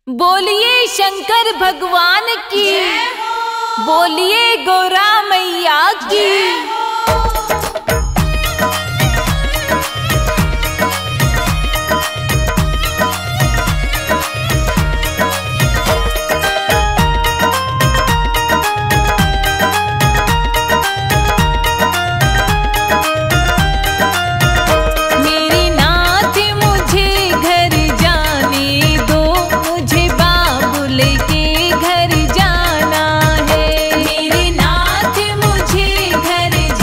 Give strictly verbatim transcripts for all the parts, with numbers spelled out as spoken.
बोलिए शंकर भगवान की, बोलिए गौरा मैया की। घर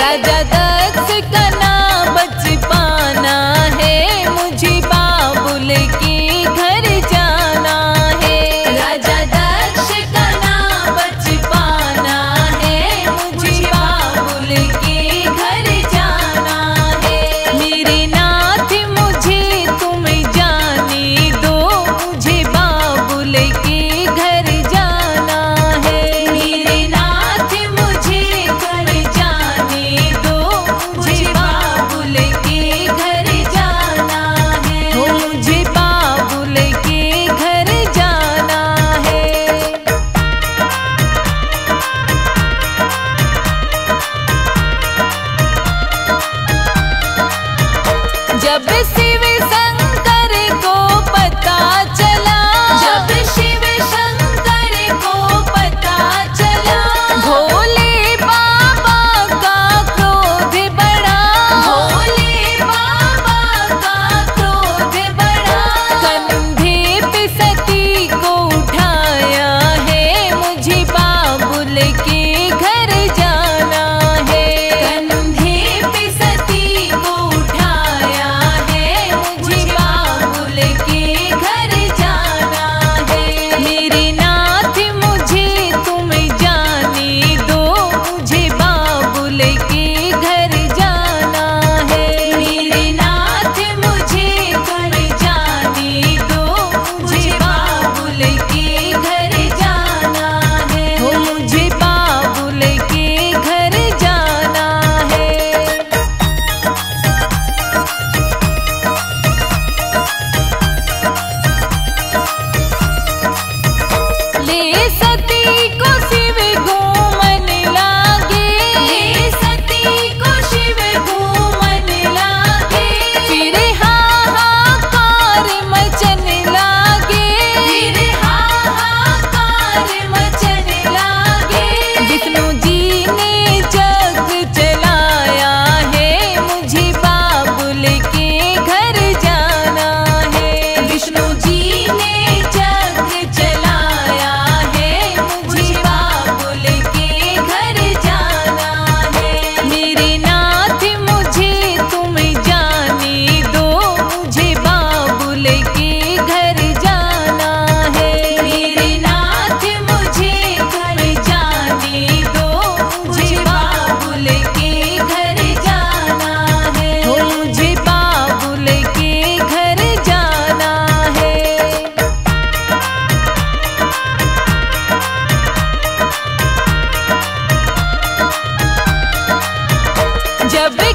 राजा दक्ष का ना बच पाना है, मुझे बाबुल के घर जाना है। राजा दक्ष का ना बच पाना है, मुझे बाबुल के घर जाना है। मेरे नाथ मुझे तुम जाने दो, मुझे बाबुल के घर जाना है। मेरे नाथ मुझे घर जाने दो, मुझे बाबुल के घर जाना है। हो मुझे बाबुल के घर जाना है। जब शिव शंकर को पता चला, जब शिव शंकर को पता चला, भोले बाबा का क्रोध बढ़ा, भोले बाबा का क्रोध बढ़ा। कंधे पे सती को उठाया है, मुझे बाबुल के घर जाना है। कंधे पे सती को उठाया है, मुझे बाबुल के घर जाना है। मेरे नाथ मुझे तुम जाने दो, मुझे बाबुल के घर जाना है। मेरे नाथ मुझे घर जाने दो, मुझे बाबुल के घर जाना है। हो मुझे बाबुल के घर जाना है। ले सती को शिव घूमन लागे, ले सती को शिव घूमन लागे। फिर हाहाकार मचन लागे, फिर हाहाकार मचन लागे। विष्णु जी ने जग चलाया है, मुझे बाबुल के घर जाना है। विष्णु जी ने जग चलाया है, मुझे बाबुल के घर जाना है। मेरे नाथ मुझे तुम जाने दो, मुझे बाबुल के घर जाना है। मेरे नाथ मुझे घर जाने दो, मुझे बाबुल के घर जाना है। हो मुझे बाबुल के घर जाना है। जब